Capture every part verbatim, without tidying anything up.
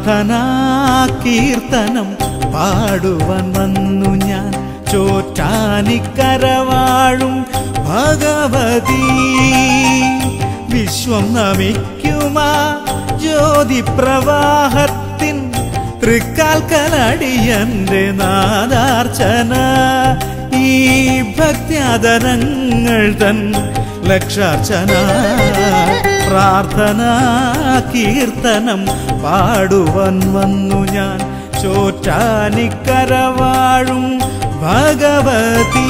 പ്രാർത്ഥനാ കീർത്തനം പാടുവാൻ വന്നു ഞാൻ ചോറ്റാനിക്കര വാഴും ഭഗവതി. വിശ്വം നമിക്കുമാ ജ്യോതി പ്രവാഹത്തിൻ തൃക്കാൽക്കലടിയന്റെ നാദാർച്ചന. ഈ ഭക്ത്യാദരങ്ങൾ തൻ ലക്ഷാർച്ചന. പ്രാർത്ഥനാ കീർത്തനം പാടുവാൻ വന്നു ഞാൻ ചോറ്റാനിക്കര വാഴും ഭഗവതി.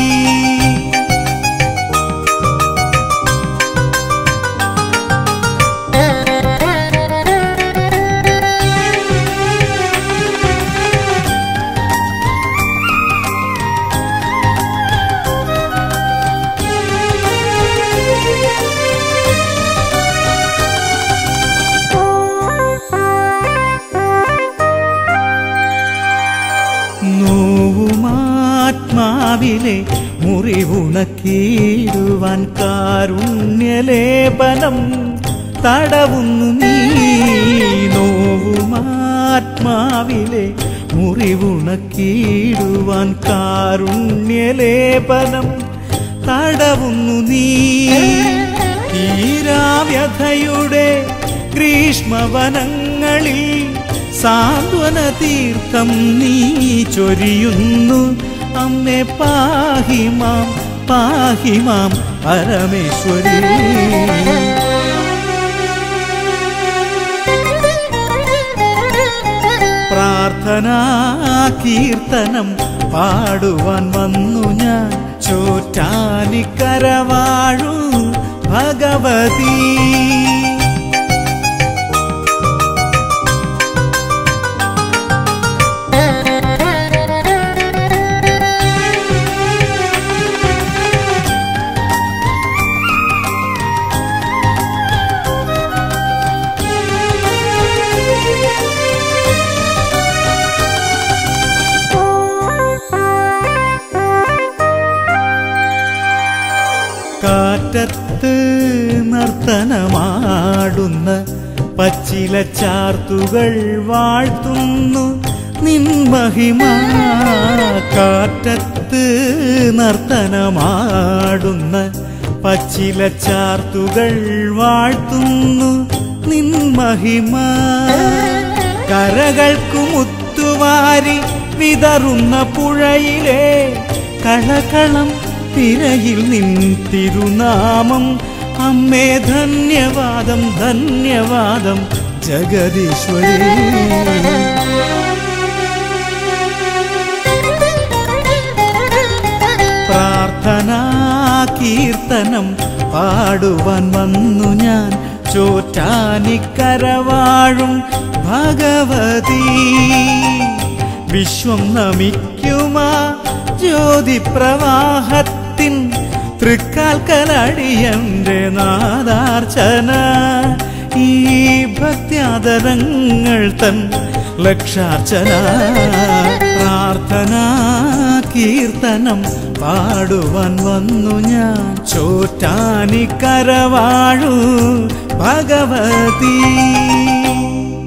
നോവുമാത്മാവിലെ മുറിവുണക്കിടുവാൻ കാരുണ്യലേപനം തടവുന്നു നീ. നോവുമാത്മാവിലെ മുറിവുണക്കിടുവാൻ കാരുണ്യലേപനം തടവുന്നു നീ. തീരാവ്യഥയുടെ ഗ്രീഷ്മവനങ്ങളിൽ സാന്ത്വന തീർത്ഥം നീ ചൊരിയുന്നു. അമ്മേ പാഹിമാം പാഹിമാം പരമേശ്വരി. പ്രാർത്ഥനാ കീർത്തനം പാടുവാൻ വന്നു ഞാൻ ചോറ്റാനിക്കര വാഴും ഭഗവതി. കാറ്റത്ത് നർത്തനമാടുന്ന പച്ചില ചാർത്തുകൾ വാഴ്ത്തുന്നു നിൻ മഹിമ. കാറ്റത്ത് നർത്തനമാടുന്ന പച്ചില ചാർത്തുകൾ വാഴ്ത്തുന്നു നിൻ മഹിമ. കരകൾക്കു മുത്തുവാരി വിതറുന്ന പുഴയിലെ കളകളം തിരയിൽ നിൻ തിരുനാമം. അമ്മേ ധന്യവാദം ധന്യവാദം ജഗദീശ്വരി. പ്രാർത്ഥനാ കീർത്തനം പാടുവാൻ വന്നു ഞാൻ ചോറ്റാനിക്കര വാഴും ഭഗവതി. വിശ്വം നമിക്കുമാ ജ്യോതി പ്രവാഹത്തിൻ തൃക്കാൽക്കലടിയന്റെ നാദാർച്ചന. ഈ ഭക്ത്യാദരങ്ങൾ തൻ ലക്ഷാർച്ചന. പ്രാർത്ഥനാ കീർത്തനം പാടുവാൻ വന്നു ഞാൻ ചോറ്റാനിക്കര വാഴും ഭഗവതി.